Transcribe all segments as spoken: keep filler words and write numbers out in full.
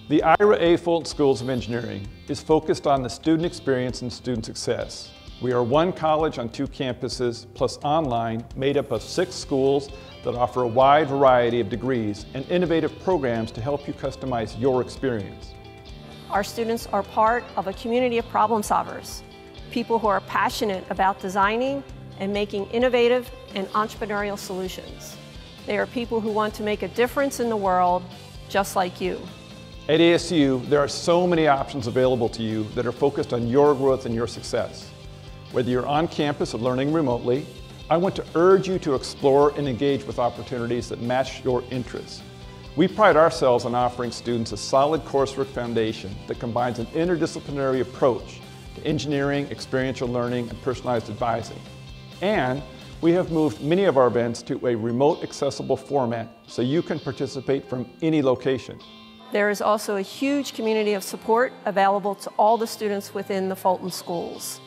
The I R A Fulton Schools of Engineering is focused on the student experience and student success. We are one college on two campuses, plus online, made up of six schools that offer a wide variety of degrees and innovative programs to help you customize your experience. Our students are part of a community of problem solvers, people who are passionate about designing and making innovative and entrepreneurial solutions. They are people who want to make a difference in the world, just like you. At A S U, there are so many options available to you that are focused on your growth and your success. Whether you're on campus or learning remotely, I want to urge you to explore and engage with opportunities that match your interests. We pride ourselves on offering students a solid coursework foundation that combines an interdisciplinary approach to engineering, experiential learning, and personalized advising. And we have moved many of our events to a remote accessible format so you can participate from any location. There is also a huge community of support available to all the students within the Fulton Schools.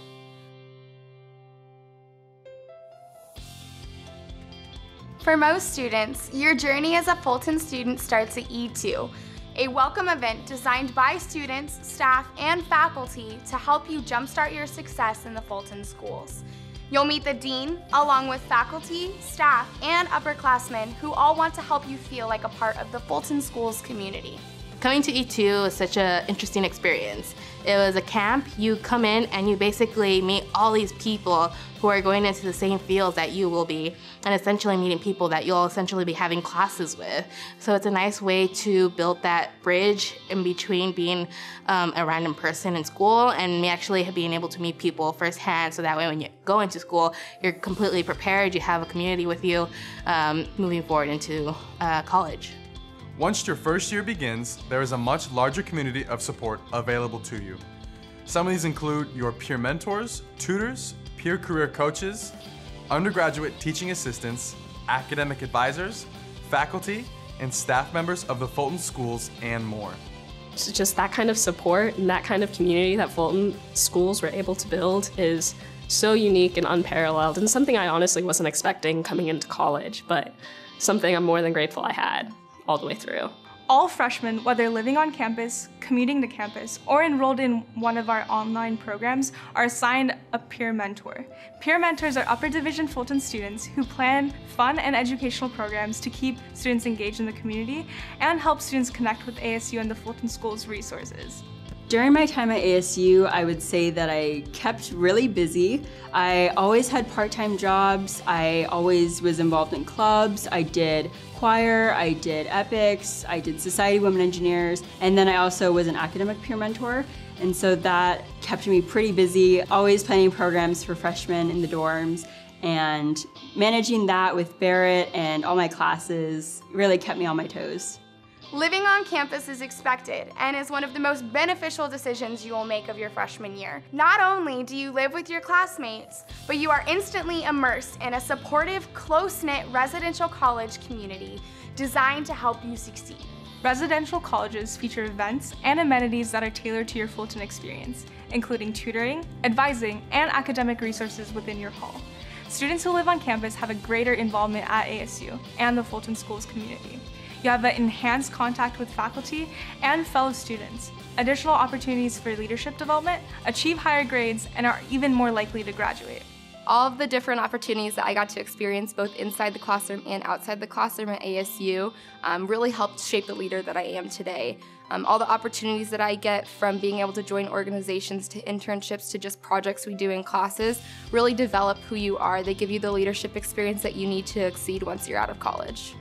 For most students, your journey as a Fulton student starts at E two, a welcome event designed by students, staff, and faculty to help you jumpstart your success in the Fulton Schools. You'll meet the dean, along with faculty, staff, and upperclassmen who all want to help you feel like a part of the Fulton Schools community. Coming to E two was such an interesting experience. It was a camp. You come in and you basically meet all these people who are going into the same fields that you will be, and essentially meeting people that you'll essentially be having classes with. So it's a nice way to build that bridge in between being um, a random person in school and me actually being able to meet people firsthand, so that way when you go into school, you're completely prepared, you have a community with you um, moving forward into uh, college. Once your first year begins, there is a much larger community of support available to you. Some of these include your peer mentors, tutors, peer career coaches, undergraduate teaching assistants, academic advisors, faculty, and staff members of the Fulton Schools, and more. So just that kind of support and that kind of community that Fulton Schools were able to build is so unique and unparalleled, and something I honestly wasn't expecting coming into college, but something I'm more than grateful I had all the way through. All freshmen, whether living on campus, commuting to campus, or enrolled in one of our online programs, are assigned a peer mentor. Peer mentors are upper division Fulton students who plan fun and educational programs to keep students engaged in the community and help students connect with A S U and the Fulton Schools resources. During my time at A S U, I would say that I kept really busy. I always had part-time jobs. I always was involved in clubs. I did choir, I did epics, I did Society of Women Engineers, and then I also was an academic peer mentor. And so that kept me pretty busy, always planning programs for freshmen in the dorms, and managing that with Barrett and all my classes really kept me on my toes. Living on campus is expected and is one of the most beneficial decisions you will make of your freshman year. Not only do you live with your classmates, but you are instantly immersed in a supportive, close-knit residential college community designed to help you succeed. Residential colleges feature events and amenities that are tailored to your Fulton experience, including tutoring, advising, and academic resources within your hall. Students who live on campus have a greater involvement at A S U and the Fulton Schools community. You have an enhanced contact with faculty and fellow students, additional opportunities for leadership development, achieve higher grades, and are even more likely to graduate. All of the different opportunities that I got to experience both inside the classroom and outside the classroom at A S U um, really helped shape the leader that I am today. Um, all the opportunities that I get from being able to join organizations to internships to just projects we do in classes really develop who you are. They give you the leadership experience that you need to exceed once you're out of college.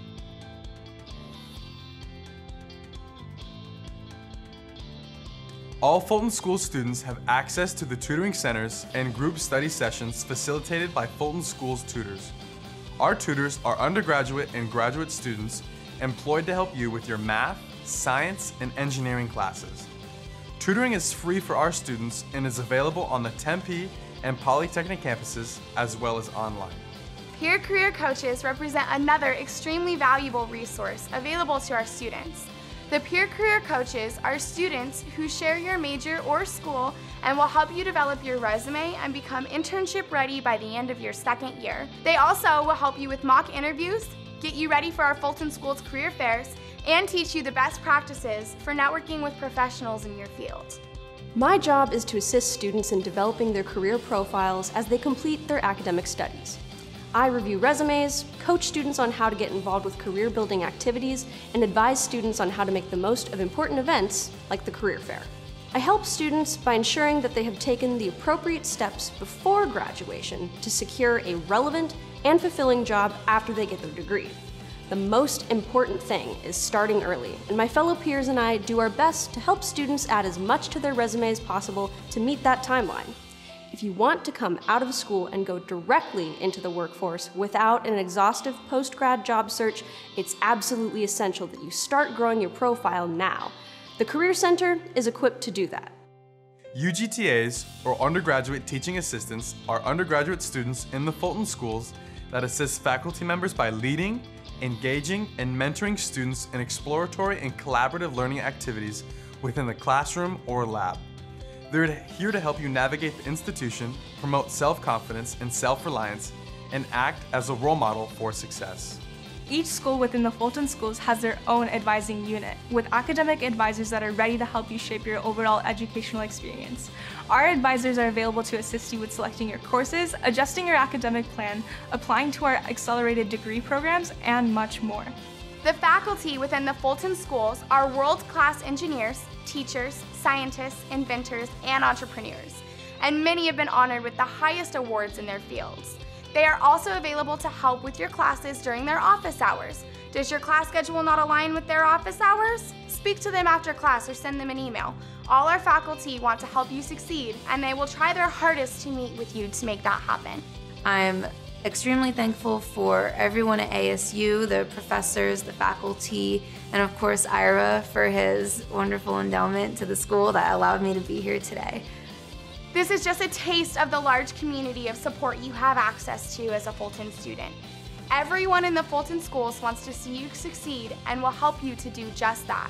All Fulton School students have access to the tutoring centers and group study sessions facilitated by Fulton Schools tutors. Our tutors are undergraduate and graduate students employed to help you with your math, science, and engineering classes. Tutoring is free for our students and is available on the Tempe and Polytechnic campuses as well as online. Peer career coaches represent another extremely valuable resource available to our students. The peer career coaches are students who share your major or school and will help you develop your resume and become internship ready by the end of your second year. They also will help you with mock interviews, get you ready for our Fulton Schools career fairs, and teach you the best practices for networking with professionals in your field. My job is to assist students in developing their career profiles as they complete their academic studies. I review resumes, coach students on how to get involved with career-building activities, and advise students on how to make the most of important events like the career fair. I help students by ensuring that they have taken the appropriate steps before graduation to secure a relevant and fulfilling job after they get their degree. The most important thing is starting early, and my fellow peers and I do our best to help students add as much to their resume as possible to meet that timeline. If you want to come out of school and go directly into the workforce without an exhaustive post-grad job search, it's absolutely essential that you start growing your profile now. The Career Center is equipped to do that. U G T As, or Undergraduate Teaching Assistants, are undergraduate students in the Fulton Schools that assist faculty members by leading, engaging, and mentoring students in exploratory and collaborative learning activities within the classroom or lab. They're here to help you navigate the institution, promote self-confidence and self-reliance, and act as a role model for success. Each school within the Fulton Schools has their own advising unit, with academic advisors that are ready to help you shape your overall educational experience. Our advisors are available to assist you with selecting your courses, adjusting your academic plan, applying to our accelerated degree programs, and much more. The faculty within the Fulton Schools are world-class engineers, teachers, scientists, inventors, and entrepreneurs, and many have been honored with the highest awards in their fields. They are also available to help with your classes during their office hours. Does your class schedule not align with their office hours? Speak to them after class or send them an email. All our faculty want to help you succeed, and they will try their hardest to meet with you to make that happen. I'm extremely thankful for everyone at A S U, the professors, the faculty, and of course Ira for his wonderful endowment to the school that allowed me to be here today. This is just a taste of the large community of support you have access to as a Fulton student. Everyone in the Fulton Schools wants to see you succeed and will help you to do just that.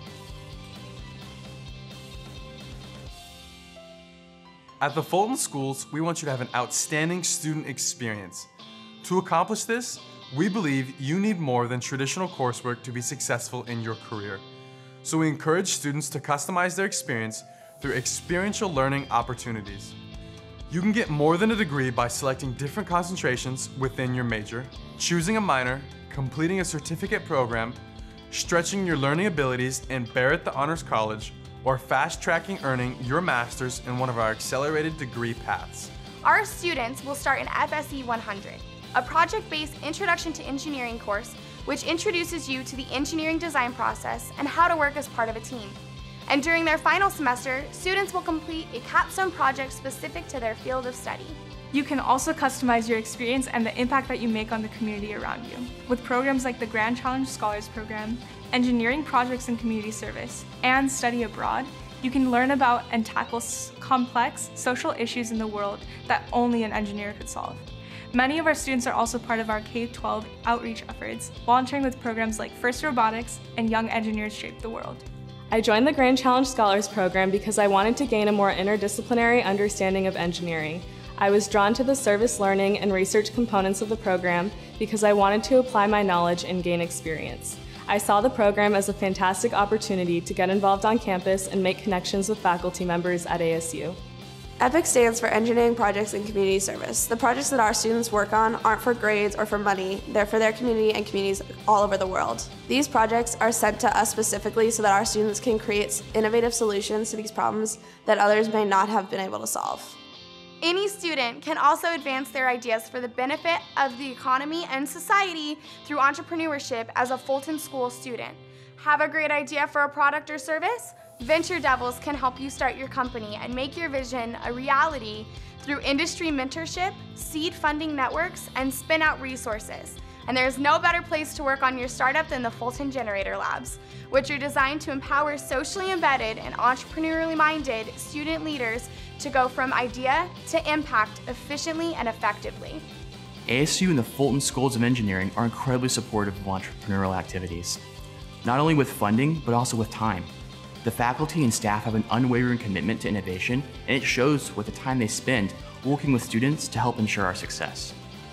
At the Fulton Schools, we want you to have an outstanding student experience. To accomplish this, we believe you need more than traditional coursework to be successful in your career. So we encourage students to customize their experience through experiential learning opportunities. You can get more than a degree by selecting different concentrations within your major, choosing a minor, completing a certificate program, stretching your learning abilities in Barrett the Honors College, or fast-tracking earning your master's in one of our accelerated degree paths. Our students will start in F S E one hundred, a project-based Introduction to Engineering course which introduces you to the engineering design process and how to work as part of a team. And during their final semester, students will complete a capstone project specific to their field of study. You can also customize your experience and the impact that you make on the community around you. With programs like the Grand Challenge Scholars Program, engineering projects and community service, and study abroad, you can learn about and tackle complex social issues in the world that only an engineer could solve. Many of our students are also part of our K twelve outreach efforts, volunteering with programs like First Robotics and Young Engineers Shape the World. I joined the Grand Challenge Scholars Program because I wanted to gain a more interdisciplinary understanding of engineering. I was drawn to the service learning and research components of the program because I wanted to apply my knowledge and gain experience. I saw the program as a fantastic opportunity to get involved on campus and make connections with faculty members at A S U. EPIC stands for Engineering Projects and Community Service. The projects that our students work on aren't for grades or for money, they're for their community and communities all over the world. These projects are sent to us specifically so that our students can create innovative solutions to these problems that others may not have been able to solve. Any student can also advance their ideas for the benefit of the economy and society through entrepreneurship as a Fulton School student. Have a great idea for a product or service? Venture Devils can help you start your company and make your vision a reality through industry mentorship, seed funding networks, and spin out resources. And there's no better place to work on your startup than the Fulton Generator Labs, which are designed to empower socially embedded and entrepreneurially minded student leaders to go from idea to impact efficiently and effectively. A S U and the Fulton Schools of Engineering are incredibly supportive of entrepreneurial activities, not only with funding, but also with time. The faculty and staff have an unwavering commitment to innovation, and it shows with the time they spend working with students to help ensure our success.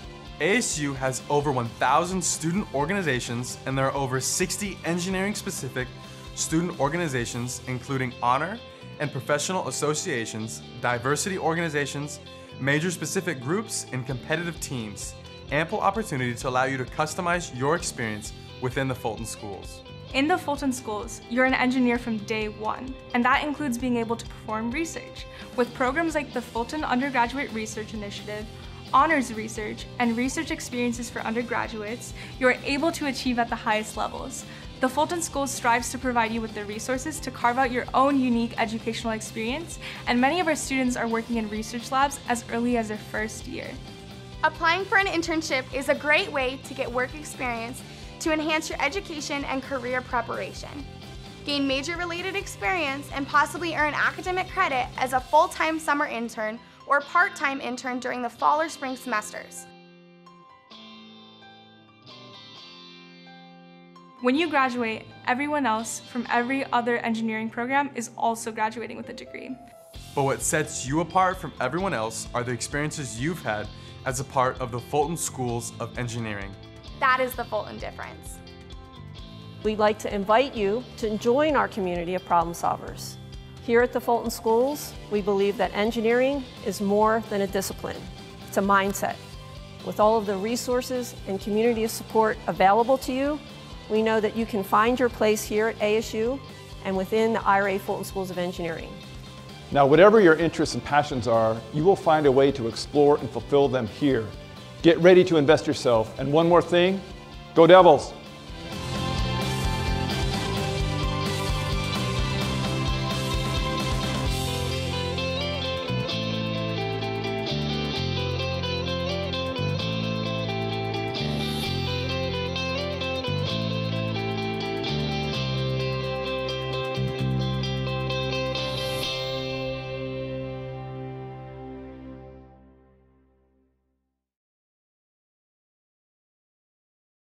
A S U has over one thousand student organizations, and there are over sixty engineering-specific student organizations, including honor and professional associations, diversity organizations, major-specific groups, and competitive teams. Ample opportunity to allow you to customize your experience within the Fulton Schools. In the Fulton Schools, you're an engineer from day one, and that includes being able to perform research. With programs like the Fulton Undergraduate Research Initiative, Honors Research, and research experiences for undergraduates, you are able to achieve at the highest levels. The Fulton Schools strives to provide you with the resources to carve out your own unique educational experience, and many of our students are working in research labs as early as their first year. Applying for an internship is a great way to get work experience to enhance your education and career preparation. Gain major-related experience and possibly earn academic credit as a full-time summer intern or part-time intern during the fall or spring semesters. When you graduate, everyone else from every other engineering program is also graduating with a degree. But what sets you apart from everyone else are the experiences you've had as a part of the Fulton Schools of Engineering. That is the Fulton Difference. We'd like to invite you to join our community of problem solvers. Here at the Fulton Schools, we believe that engineering is more than a discipline. It's a mindset. With all of the resources and community support available to you, we know that you can find your place here at A S U and within the I R A Fulton Schools of Engineering. Now, whatever your interests and passions are, you will find a way to explore and fulfill them here. Get ready to invest yourself. And one more thing, go Devils!